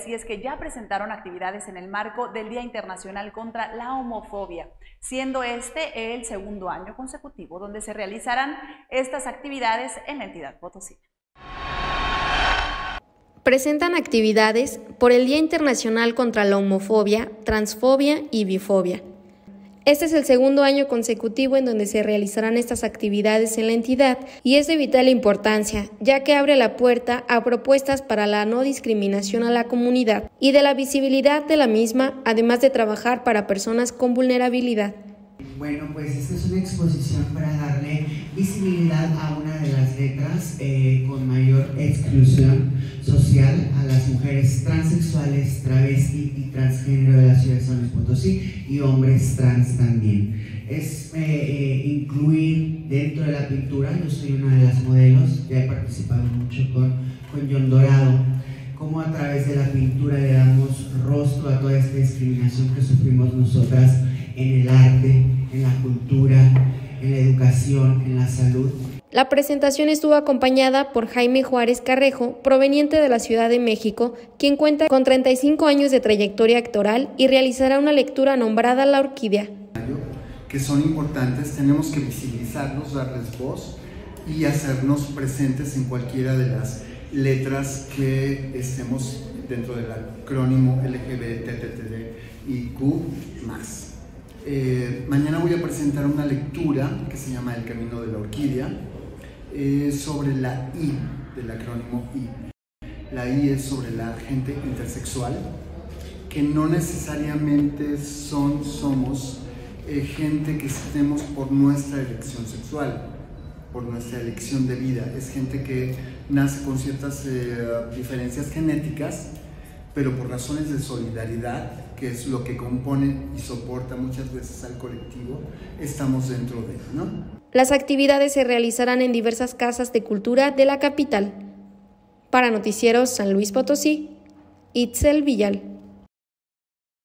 Y es que ya presentaron actividades en el marco del Día Internacional contra la Homofobia, siendo este el segundo año consecutivo donde se realizarán estas actividades en la entidad potosina. Presentan actividades por el Día Internacional contra la Homofobia, Transfobia y Bifobia. Este es el segundo año consecutivo en donde se realizarán estas actividades en la entidad y es de vital importancia, ya que abre la puerta a propuestas para la no discriminación a la comunidad y de la visibilidad de la misma, además de trabajar para personas con vulnerabilidad. Bueno, pues esta es una exposición para darle visibilidad a una de las letras con mayor exclusión social a las mujeres transexuales, travesti y transgénero de la ciudad de San Luis Potosí y hombres trans también. Es incluir dentro de la pintura, yo soy una de las modelos, ya he participado mucho con John Dorado, cómo a través de la pintura le damos rostro a toda esta discriminación que sufrimos nosotras en el arte, en la cultura, en la educación, en la salud. La presentación estuvo acompañada por Jaime Juárez Carrejo, proveniente de la Ciudad de México, quien cuenta con 35 años de trayectoria actoral y realizará una lectura nombrada La Orquídea. Que son importantes, tenemos que visibilizarlos, darles voz y hacernos presentes en cualquiera de las letras que estemos dentro del acrónimo LGBTTIQ+. Mañana voy a presentar una lectura que se llama El Camino de la Orquídea sobre la I del acrónimo I. La I es sobre la gente intersexual, que no necesariamente somos gente que estemos por nuestra elección sexual, por nuestra elección de vida. Es gente que nace con ciertas diferencias genéticas, pero por razones de solidaridad, que es lo que compone y soporta muchas veces al colectivo, estamos dentro de él, ¿no? Las actividades se realizarán en diversas casas de cultura de la capital. Para Noticieros San Luis Potosí, Itzel Villal.